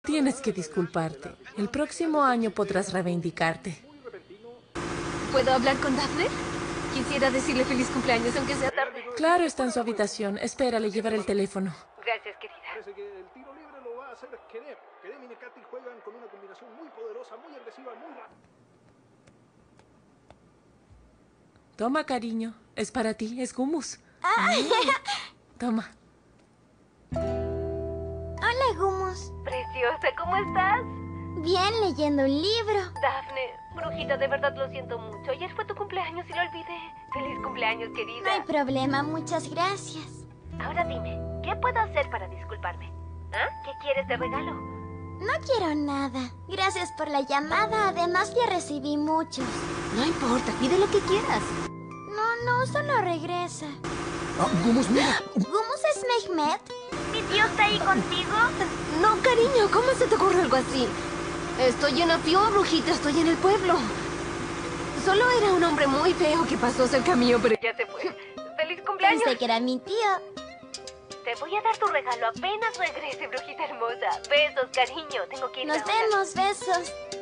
Tienes que disculparte. El próximo año podrás reivindicarte. ¿Puedo hablar con Daphne? Quisiera decirle feliz cumpleaños, aunque sea tarde. Claro, está en su habitación. Espera, le llevaré el teléfono. Gracias, querida. Parece que el tiro libre lo va a hacer Kerem. Kerem y Nekati juegan con una combinación muy poderosa, muy agresiva, muy rápida. Toma, cariño. Es para ti, es hummus. Toma. Hola, Gumus. Preciosa, ¿cómo estás? Bien, leyendo un libro. Daphne, brujita, de verdad lo siento mucho. Ayer fue tu cumpleaños y lo olvidé. Feliz cumpleaños, querida. No hay problema, muchas gracias. Ahora dime, ¿qué puedo hacer para disculparme? ¿Ah? ¿Qué quieres de regalo? No quiero nada. Gracias por la llamada. Además, ya recibí muchos. No importa, pide lo que quieras. No, solo regresa. Gumus, mira. ¿Gumus es Mehmet? ¿Mi tío está ahí contigo? No, cariño, ¿cómo se te ocurre algo así? Estoy en Afio, brujita, estoy en el pueblo. Solo era un hombre muy feo que pasó cerca mío, pero ya se fue. ¡Feliz cumpleaños! Pensé que era mi tío. Te voy a dar tu regalo apenas regrese, brujita hermosa. Besos, cariño. Tengo que ir Nos ahora. vemos, besos.